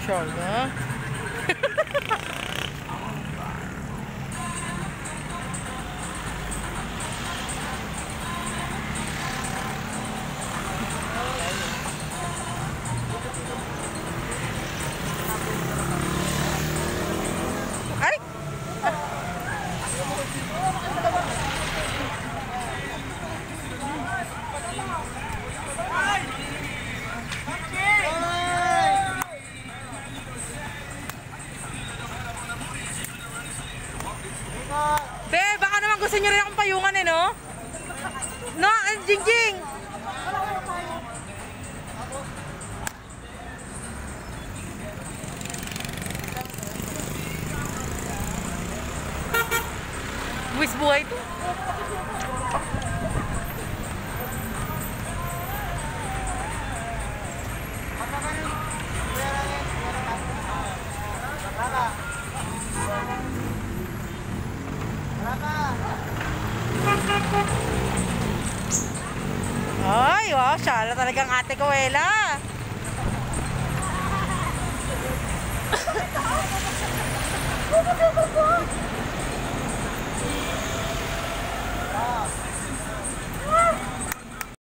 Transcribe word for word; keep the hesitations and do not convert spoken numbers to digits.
Mashallah. Ay! Be, baka naman gusto nyo rin akong payungan eh, no? No, Jingjing! Buwis buhay ito. Ay, wow, siya talagang ate ko, Ella.